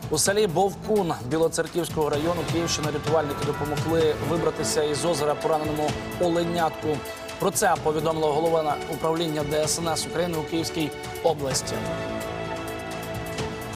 У селі Бовкун Білоцерківського району Київщини рятувальники допомогли вибратися із озера пораненому оленятку. Про це повідомила голова управління ДСНС України у Київській області.